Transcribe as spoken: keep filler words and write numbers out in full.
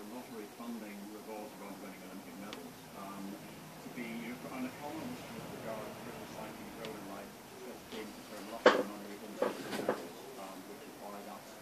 lottery funding revolves around winning Olympic medals. Um, to be, you know, an economist with regard to recycling his own life, just seems to turn lots of money